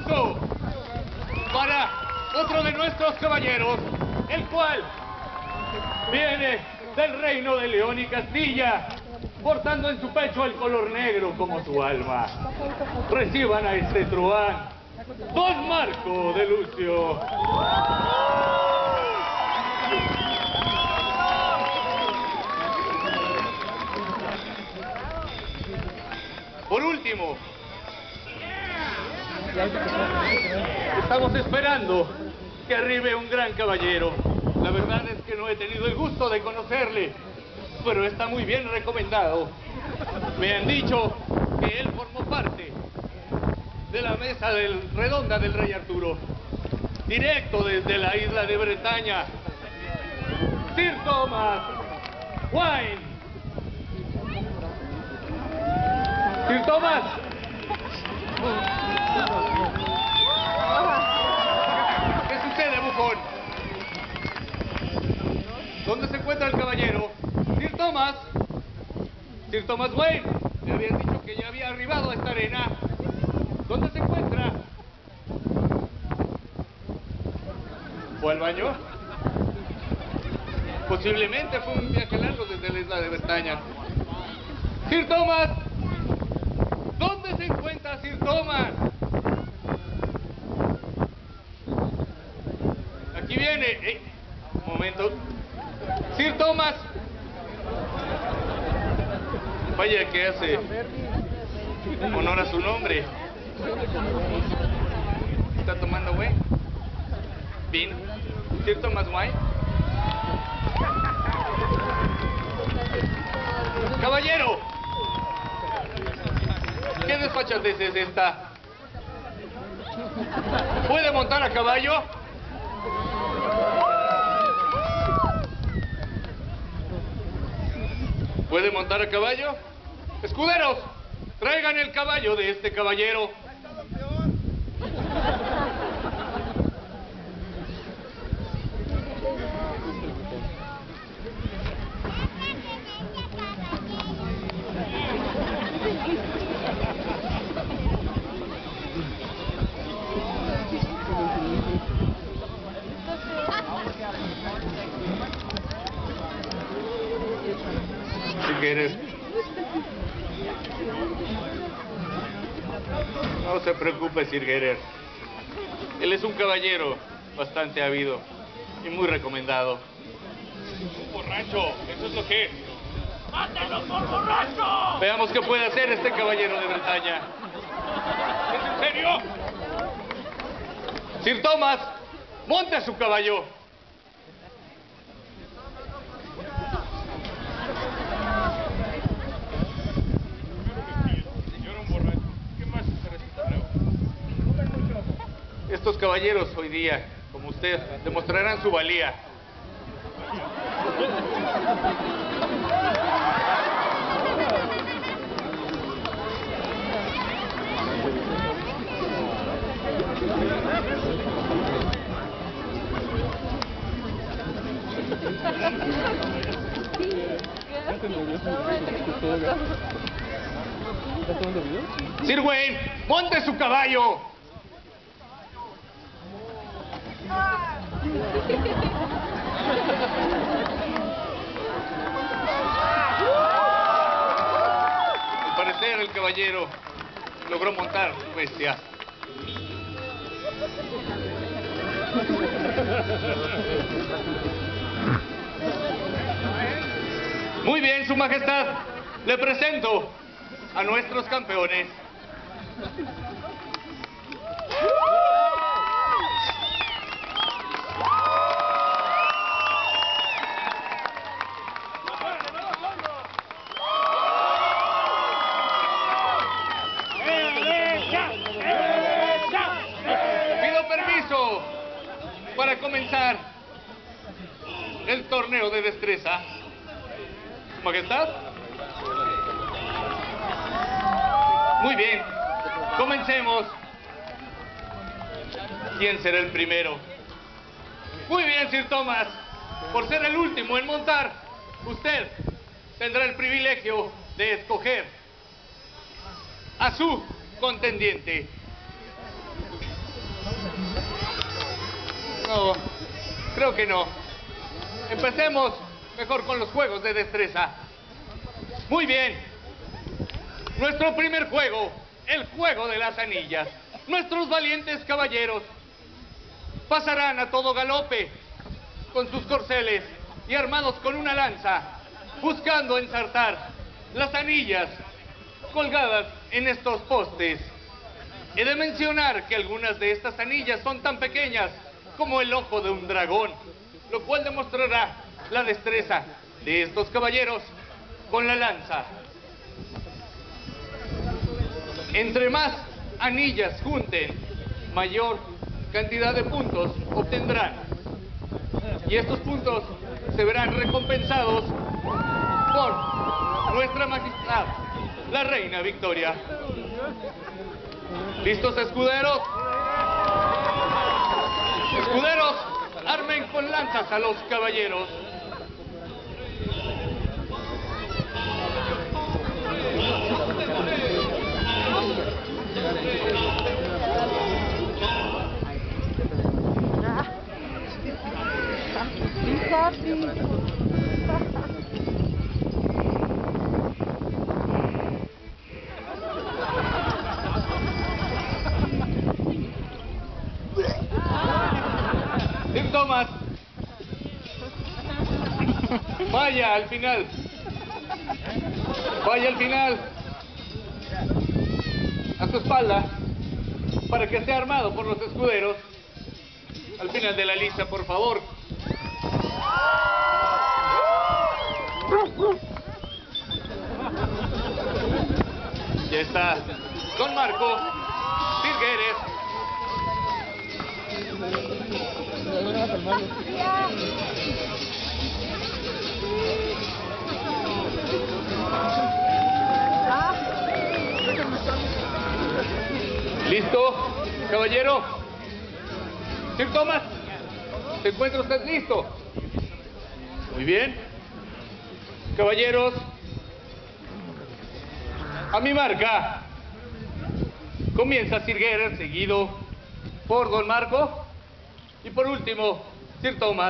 aplauso para otro de nuestros caballeros, el cual viene del reino de León y Castilla, portando en su pecho el color negro como su alma. Reciban a este truán, Don Marco de Lucio. Por último, estamos esperando que arribe un gran caballero. La verdad es que no he tenido el gusto de conocerle, pero está muy bien recomendado. Me han dicho que él formó parte de la mesa redonda del rey Arturo, directo desde la isla de Bretaña. Sir Thomas Wine. Sir Thomas. ¿Qué sucede, bufón? ¿Dónde se encuentra el caballero? Sir Thomas. Sir Thomas Wayne. Le habían dicho que ya había arribado a esta arena. ¿Dónde se encuentra? ¿Fue al baño? Posiblemente fue un viaje largo desde la isla de Bretaña. Sir Thomas. ¿Dónde se encuentra Sir Thomas? Aquí viene. Un momento. Sir Thomas. Vaya que hace honor a su nombre. ¿Está tomando wine? ¿Vino? Sir Thomas Wine. Caballero, ¿qué desfachatez es esta? ¿Puede montar a caballo? ¿Puede montar a caballo? Escuderos, traigan el caballo de este caballero. No se preocupe, Sir Gerer. Él es un caballero bastante habido y muy recomendado. Un borracho, eso es lo que es. ¡Mátenlo por borracho! Veamos qué puede hacer este caballero de Bretaña. ¿Es en serio? Sir Thomas, monte a su caballo. Estos caballeros hoy día, como usted, demostrarán su valía. Sir Wayne, monte su caballo. Al parecer el caballero logró montar su bestia. Muy bien, Su Majestad, le presento a nuestros campeones. Para comenzar el torneo de destreza. Su Majestad. Muy bien, comencemos. ¿Quién será el primero? Muy bien, Sir Thomas. Por ser el último en montar, usted tendrá el privilegio de escoger a su contendiente. No, creo que no. Empecemos mejor con los juegos de destreza. Muy bien. Nuestro primer juego, el juego de las anillas. Nuestros valientes caballeros pasarán a todo galope con sus corceles y armados con una lanza, buscando ensartar las anillas colgadas en estos postes. He de mencionar que algunas de estas anillas son tan pequeñas como el ojo de un dragón, lo cual demostrará la destreza de estos caballeros con la lanza. Entre más anillas junten, mayor cantidad de puntos obtendrán. Y estos puntos se verán recompensados por nuestra majestad, la reina Victoria. ¿Listos, escuderos? Escuderos, armen con lanzas a los caballeros. Sir Thomas, vaya al final. Vaya al final. A su espalda, para que esté armado por los escuderos. Al final de la lista, por favor. Ya está Don Marco, Sir Gerer. ¿Listo, caballero? Sir Thomas, ¿se encuentra usted listo? Muy bien. Caballeros, a mi marca. Comienza Sir Gerer, seguido por Don Marco. Y por último, Sir Thomas.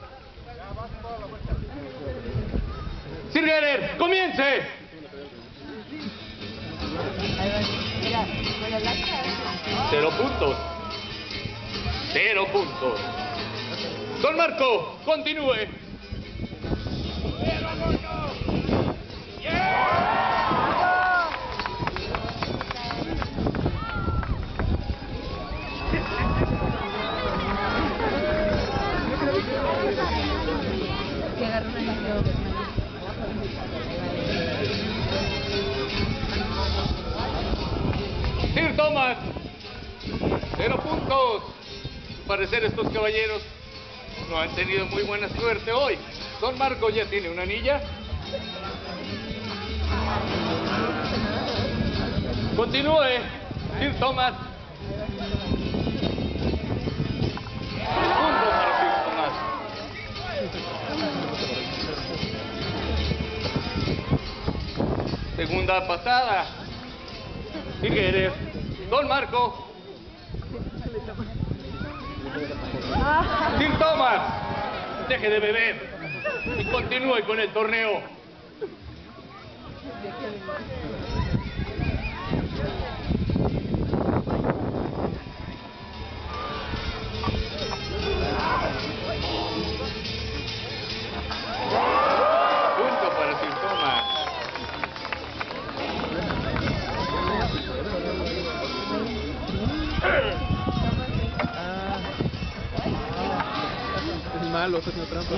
Sir Gerer, comience. 0 puntos. 0 puntos. Don Marco, continúe. Sir Thomas, 0 puntos. Al parecer estos caballeros no han tenido muy buena suerte hoy. Don Marco ya tiene una anilla. Continúe, Sir Thomas. Punto para Sir Thomas. Segunda pasada. Sir Gerer. Don Marco. Sir Thomas, deje de beber y continúe con el torneo. Punto para Sir Thomas. Es malo, eso es una trampa.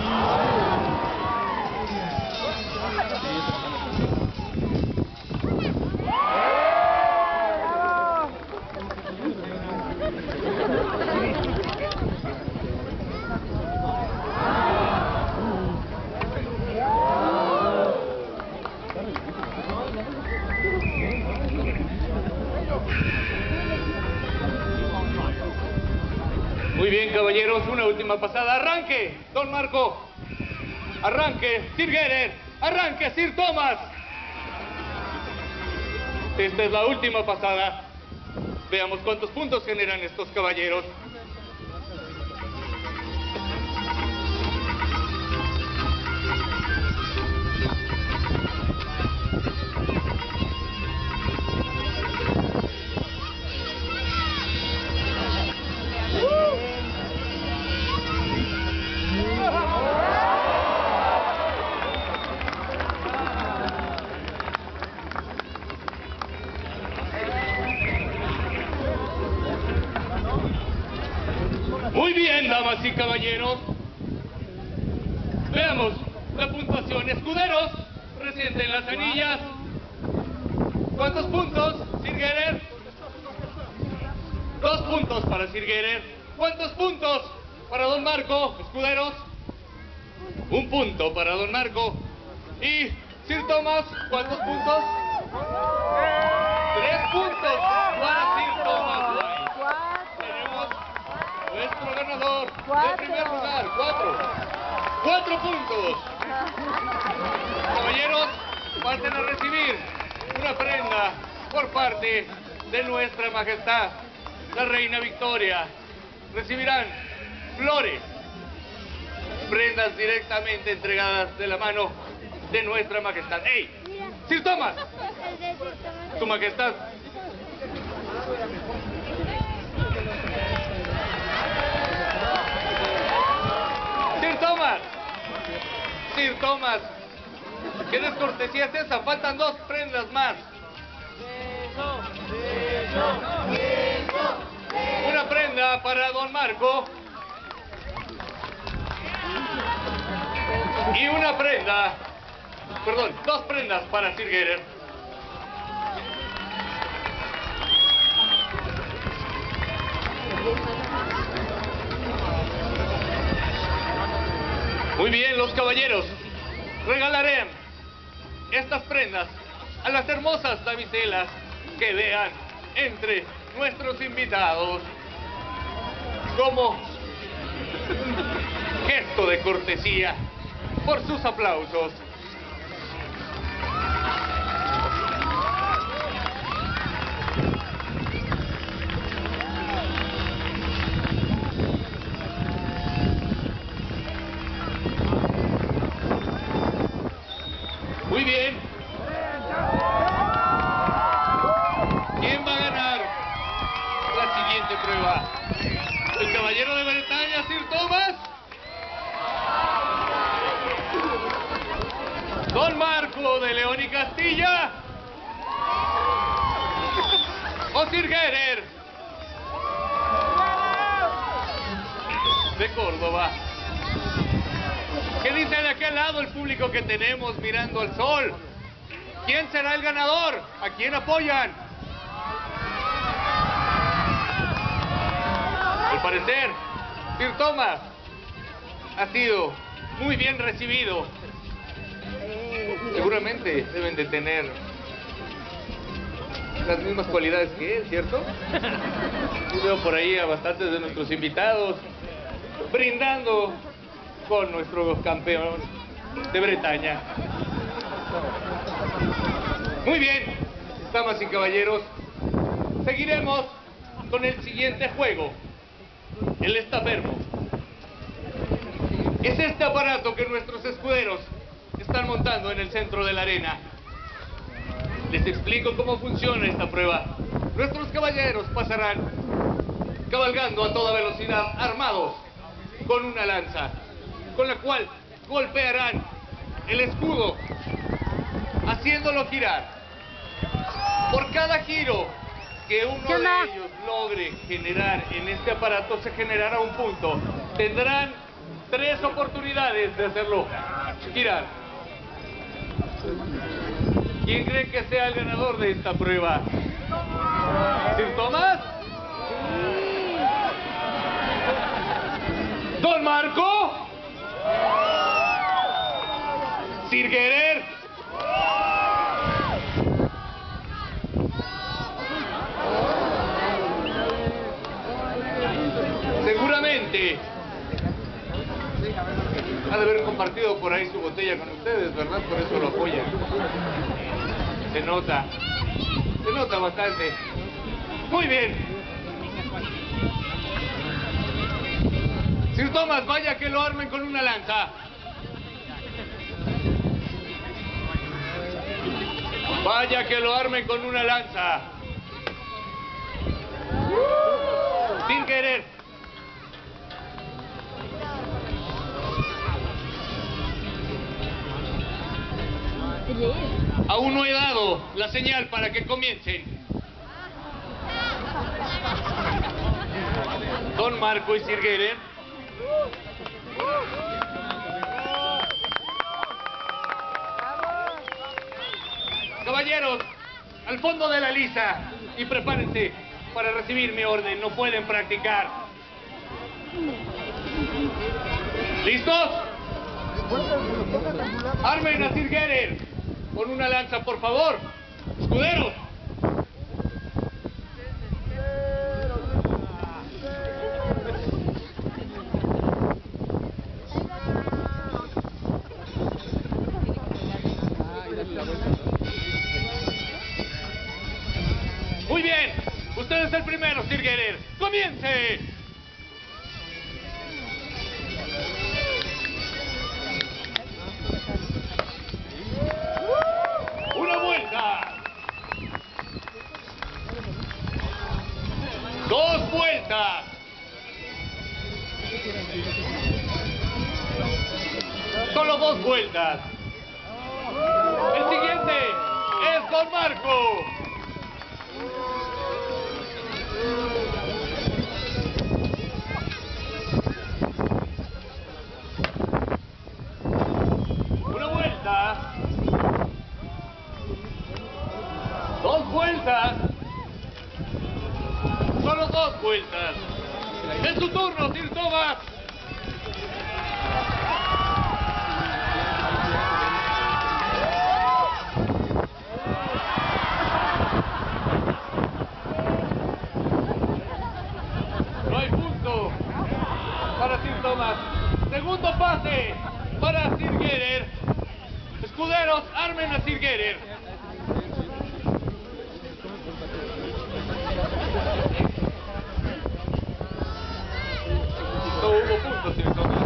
Muy bien, caballeros, una última pasada. ¡Arranque, Don Marco! ¡Arranque, Sir Gerer! ¡Arranque, Sir Thomas! Esta es la última pasada. Veamos cuántos puntos generan estos caballeros. Muy bien, damas y caballeros. Veamos la puntuación. Escuderos, resienten las anillas. ¿Cuántos puntos, Sir Gerer? 2 puntos para Sir Gerer. ¿Cuántos puntos para Don Marco, escuderos? 1 punto para Don Marco. Y Sir Thomas, ¿cuántos puntos? 3 puntos para Sir Thomas White. Tenemos nuestro ganador de primer lugar, 4 puntos. Caballeros, pasen a recibir una prenda por parte de nuestra majestad, la reina Victoria. Recibirán flores, prendas directamente entregadas de la mano de nuestra majestad. ¡Ey! ¡Sir Thomas! ¡Su majestad! ¡Sir Thomas! ¡Sir Thomas! ¿Qué descortesía es esa? Faltan 2 prendas más. Una prenda para Don Marco. Y una prenda, perdón, 2 prendas para Sir Gerer. Muy bien, los caballeros regalaré estas prendas a las hermosas damiselas que vean entre nuestros invitados como gesto de cortesía por sus aplausos. Muy bien. ¿Quién va a ganar la siguiente prueba? ¿El caballero de Bretaña, Sir Thomas? ¿Don Marco de León y Castilla? ¿O Sir Gerer de Córdoba? ¿Qué dice de aquel lado el público que tenemos mirando al sol? ¿Quién será el ganador? ¿A quién apoyan? Al parecer, Sir Thomas ha sido muy bien recibido. Seguramente deben de tener las mismas cualidades que él, ¿cierto? Yo veo por ahí a bastantes de nuestros invitados brindando con nuestro campeón de Bretaña. Muy bien, damas y caballeros, seguiremos con el siguiente juego, el estafermo. Es este aparato que nuestros escuderos están montando en el centro de la arena. Les explico cómo funciona esta prueba. Nuestros caballeros pasarán cabalgando a toda velocidad, armados con una lanza, con la cual golpearán el escudo, haciéndolo girar. Por cada giro que uno de ellos logre generar en este aparato, se generará un punto. Tendrán 3 oportunidades de hacerlo girar. ¿Quién cree que sea el ganador de esta prueba? ¿Sir Thomas? ¿Don Marco? ¿Sir Gerer? Seguramente ha de haber compartido por ahí su botella con ustedes, ¿verdad? Por eso lo apoyan. Se nota bastante. Muy bien. Sir Thomas, vaya que lo armen con una lanza. Vaya que lo armen con una lanza. Sin querer. Aún no he dado la señal para que comiencen. Don Don Marco y Sir Geller. Caballeros, al fondo de la lista y prepárense para recibir mi orden. No pueden practicar. ¿Listos? Armen a Sir Geller con una lanza, por favor. Escuderos. Muy bien, usted es el primero, Sir Geller. ¡Comience! Una vuelta. Dos vueltas. Solo dos vueltas. El siguiente es Don Marco. Una vuelta. Dos vueltas. Solo dos vueltas. Es su turno, Sir Thomas. No hay punto para Sir Thomas. Segundo pase para Sir Geller. Escuderos, armen a Sir Geller. No hubo puntos, Sir Thomas.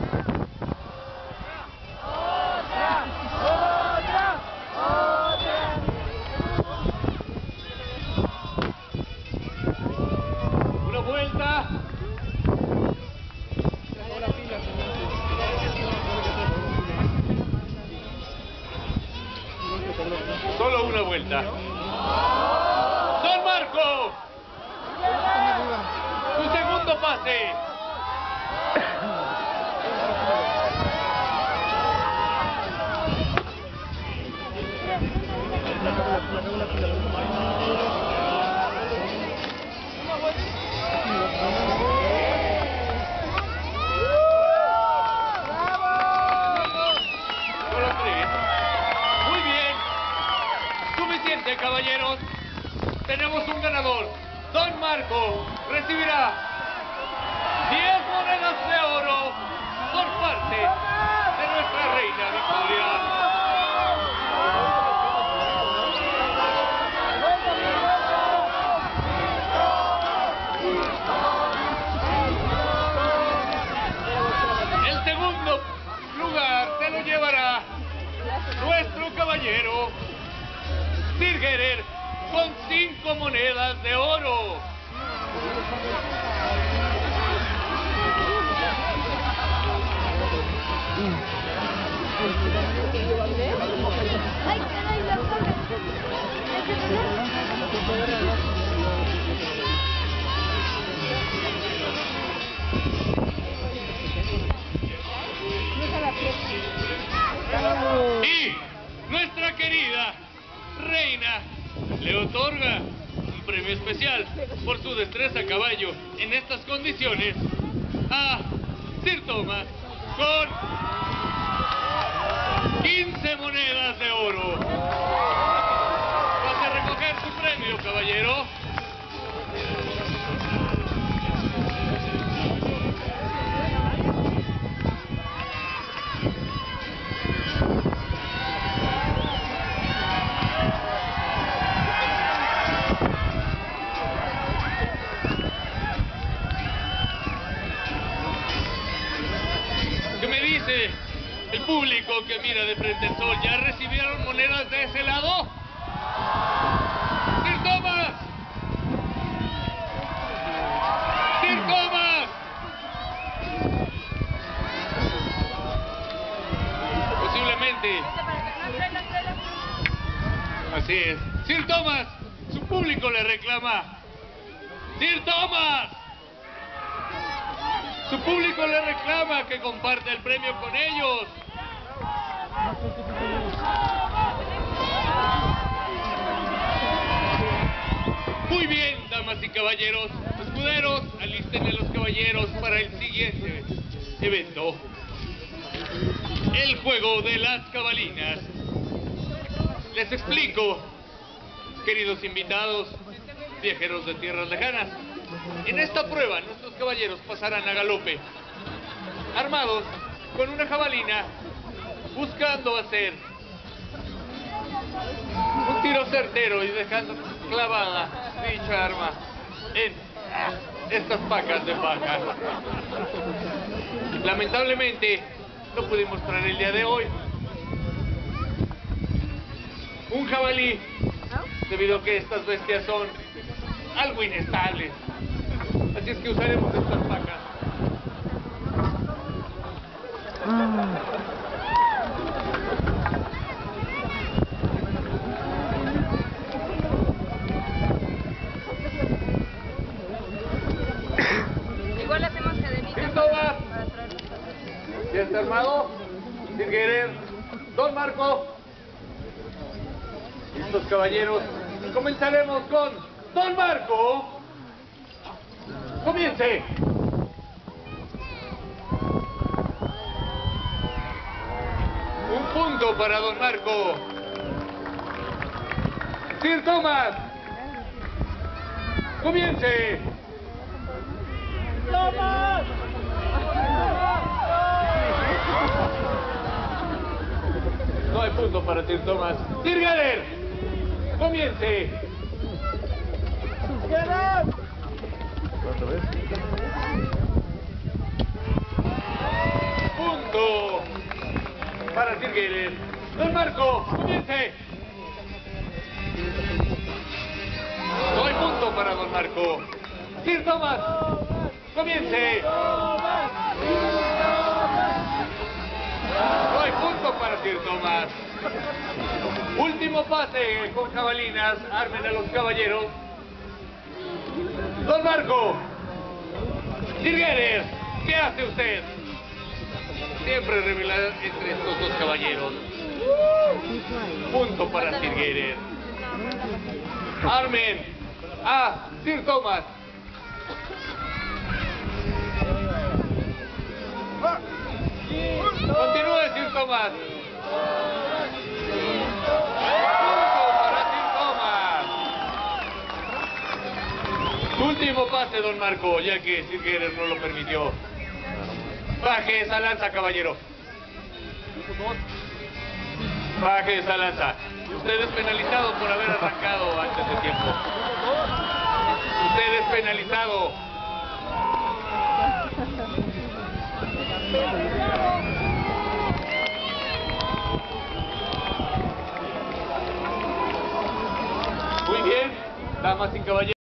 Una vuelta. Solo una vuelta. Don Marco. Su segundo pase. Solo tres. Muy bien. Suficiente, caballeros. Tenemos un ganador. Don Marco recibirá 10 monedas de oro por parte de nuestra reina Victoria. El segundo lugar se lo llevará nuestro caballero Sir Geller con 5 monedas de oro. Y nuestra querida reina le otorga un premio especial por su destreza a caballo en estas condiciones a Sir Thomas con 15 monedas de oro. Pase a recoger su premio, caballero. ¿Qué me dice el público que mira de frente al sol? ¿Ya recibieron monedas de ese lado? ¡Sir Thomas! ¡Sir Thomas! Posiblemente. Así es. ¡Sir Thomas! Su público le reclama. ¡Sir Thomas! Su público le reclama que comparte el premio con ellos. Muy bien, damas y caballeros. Escuderos, alisten a los caballeros para el siguiente evento. El juego de las cabalinas. Les explico, queridos invitados, viajeros de tierras lejanas. En esta prueba, nuestros caballeros pasarán a galope, armados con una jabalina, buscando hacer un tiro certero y dejando clavada dicha arma en estas pacas de paja. Lamentablemente, no pudimos traer el día de hoy un jabalí, debido a que estas bestias son algo inestables. Así es que usaremos estas pacas. Igual hacemos cadenita ¿Listo, va? para traer los papeles. ¿Ya está armado? Sin querer. Don Marco. Listos, caballeros. Comenzaremos con Don Marco. ¡Comience! Un punto para Don Marco. Sir Thomas. ¡Comience! ¡Thomas! No hay punto para Sir Thomas. Sir Galler. ¡Comience! Punto para Sir Galler. Don Marco, comience. No hay punto para Don Marco. Sir Thomas, comience. No hay punto para Sir Thomas. Último pase con jabalinas. Armen a los caballeros. Don Marco. Sir Galler, ¿qué hace usted? Siempre revela entre estos dos caballeros. Punto para Sir Galler. Armen a Sir Thomas. Continúe, Sir Thomas. Punto para Sir Thomas. Último pase, Don Marco, ya que Sir Galler no lo permitió. Baje esa lanza, caballero. Baje esa lanza. Usted es penalizado por haber arrancado antes de tiempo. Usted es penalizado. Muy bien, damas y caballeros.